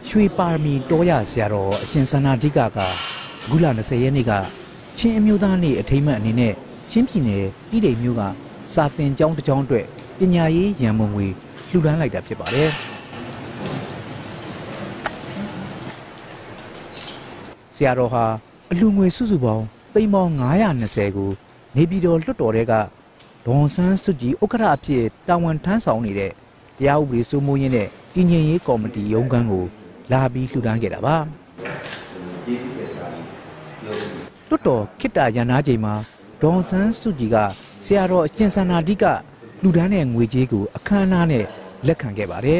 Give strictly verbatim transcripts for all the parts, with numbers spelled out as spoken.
ရွှေပါရမီတော်ရဆရာတော်အရှင်စန္ဒာဓိကကဂုလ၂၀ရက်နေ့ကချင်းအမျိုးသားနေ့အထိမ်းအမှတ်အနေနဲ့ချင်းပြည်နယ်ပြည်တိမ်မြို့ကစာသင်ကျောင်းတစ်ကျောင်းအတွက်ပညာရေးရန်ပုံငွေလှူဒါန်းလိုက်တာဖြစ်ပါတယ်ဆရာတော်ဟာအလှူငွေစုစုပေါင်းသိန်းပေါင်း၅၂၀ကိုနေပြည်တော်လွှတ်တော်တွေကဒေါ်ဆန်းစုကြည်ဥက္ကဋ္ဌအဖြစ်တာဝန်ထမ်းဆောင်နေတဲ့တရားဥပဒေစိုးမိုးရေးနဲ့တည်ငြိမ်ရေးကော်မတီရုံးခန်းကိုလာပြီးလှူဒါန်းခဲ့တာပါလွတ်တော်ခိတ္တရန်နာချိန်မှာဒေါ်ဆန်းစုကြည်ကဆရာတော်အရှင်စန္ဒာဓိကလှူဒါန်းတဲ့ငွေကြေးကိုအခမ်းအနားနဲ့လက်ခံခဲ့ပါတယ်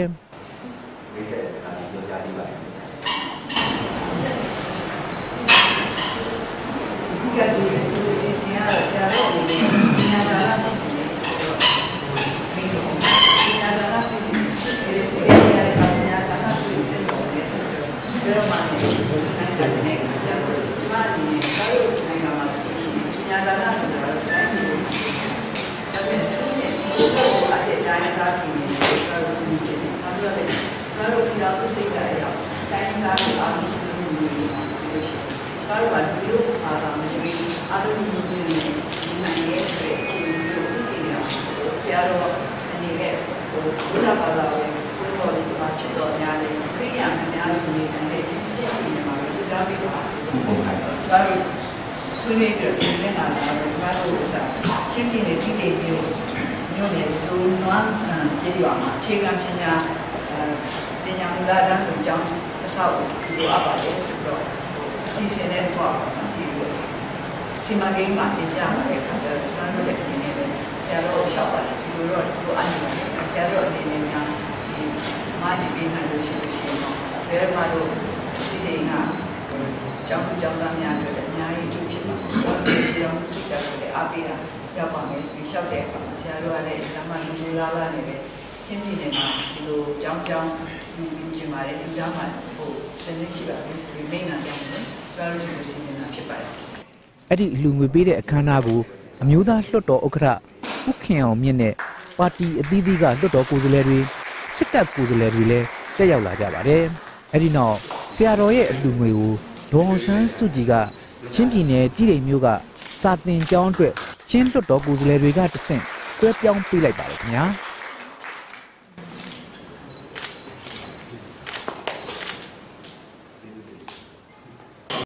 ဆွေးနွေးပြီးတော့ပြင်နေတာကတော့ကျွန်တော်တို့ဥစားချင်းပြည်နယ်တည်တည်ပြီးမြို့နယ်ဆိုးနွမ်းဆန်ကျေးရွာမှာအခြေခံပညာပညာမူလတန်းကိုကျောင်းအဆောက်အဦလိုအပ်ပါတယ်ဆိုတော့အစီအစဉ်နဲ့ပေါ့ဒီလိုစီမံကိန်းမှာပြင်ပြမှာတဲ့အခါကျတော့ကျွန်တော်တို့လည်းဒီနေ့ပဲဆရာတော်ရှောက်ပါတယ်ဒီလိုတော့ဒီလိုအနေနဲ့ဆရာတော်အနေနဲ့များဒီမာဂျီပေးနိုင်လို့ရှိလို့ရှိရင်တော့ဘယ်မှာတော့ဒီနေ့ကကျောင်းသူကျောင်းသားများတွေအများကြီးကျိုးဖြစ်မှာဒီတော့စိတ်ဓာတ်တွေအားပေးတာရောက်ပါမယ်ဆိုပြီးရှောက်တဲ့အခါဆရာတို့ကလည်းဓမ္မလူလူလာလာနေပဲချင်းပြည်နယ်မှာဒီလိုကျောင်းကျောင်းလူလူချင်းပါတယ်လူသားမှာဟိုစနေရှိပါပြီဆိုပြီးမိန်းနာကြောင်းနဲ့ကျွန်တော်တို့ဒီစီစဉ်တာဖြစ်ပါတယ်အဲ့ဒီလူငွေပေးတဲ့အခမ်းအနားကိုအမျိုးသားလွှတ်တော်ဥက္ကဋ္ဌဦးခင်အောင်မြင့်နဲ့ပါတီအသီးသီးကလွှတ်တော်ကိုယ်စားလှယ်တွေစစ်တပ်ကိုယ်စားလှယ်တွေလည်းတက်ရောက်လာကြပါတယ်အဲ့ဒီနောက်ဆရာတော်ရဲ့အလှူငွေကိုဒေါ်ဆန်းစုကြည်ကချင်းပြည်နယ်ပြည်တိမ်မြို့ကစာသင်ကျောင်းအတွက်ချင်းလွှတ်တော်ကိုယ်စားလှယ်တွေကတဆင့်တွဲပြောင်းပေးလိုက်ပါတယ်ခင်ဗျာ